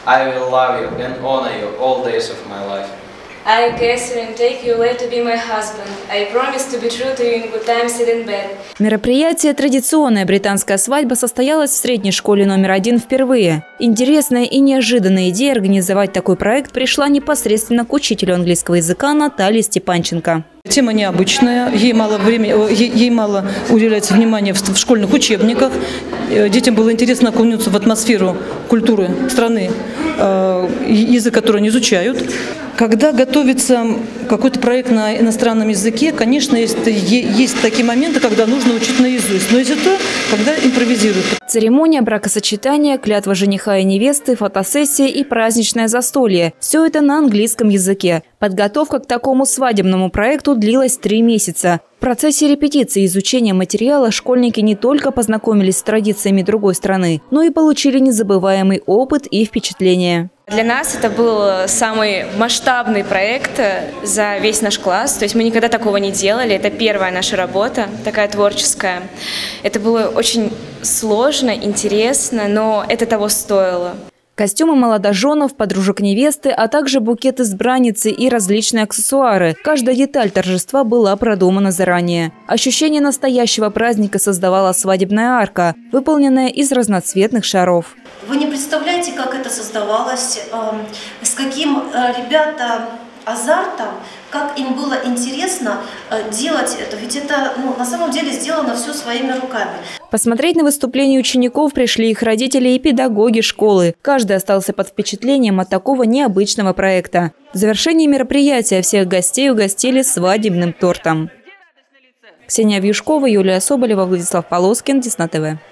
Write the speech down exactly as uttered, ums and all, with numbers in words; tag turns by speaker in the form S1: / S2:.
S1: I will love you and honor you all days of my life.
S2: I, Catherine, take you away to be my husband. I promise to be true to you in good times and in bad.
S3: Мероприятие «Традиционная британская свадьба» состоялось в средней школе номер один впервые. Интересная и неожиданная идея организовать такой проект пришла непосредственно к учителю английского языка Наталье Степанченко.
S4: Тема необычная, ей мало времени, ей мало уделяется внимания в школьных учебниках. Детям было интересно окунуться в атмосферу культуры страны, язык, который они изучают. Когда готовится какой-то проект на иностранном языке, конечно, есть, есть такие моменты, когда нужно учить наизусть, но есть и то, когда импровизируют.
S3: Церемония бракосочетания, клятва жениха и невесты, фотосессия и праздничное застолье – все это на английском языке. Подготовка к такому свадебному проекту длилась три месяца. В процессе репетиции и изучения материала школьники не только познакомились с традициями другой страны, но и получили незабываемый опыт и впечатления.
S2: Для нас это был самый масштабный проект за весь наш класс. То есть мы никогда такого не делали. Это первая наша работа, такая творческая. Это было очень сложно, интересно, но это того стоило.
S3: Костюмы молодоженов, подружек невесты, а также букет избранницы и различные аксессуары. Каждая деталь торжества была продумана заранее. Ощущение настоящего праздника создавала свадебная арка, выполненная из разноцветных шаров.
S5: Вы не представляете, как это создавалось, с каким ребята азартом, как им было интересно делать это. Ведь это ну, на самом деле сделано все своими руками.
S3: Посмотреть на выступления учеников пришли их родители и педагоги школы. Каждый остался под впечатлением от такого необычного проекта. В завершении мероприятия всех гостей угостили свадебным тортом. Ксения Вьюшкова, Юлия Соболева, Владислав Полоскин, Десна ТВ.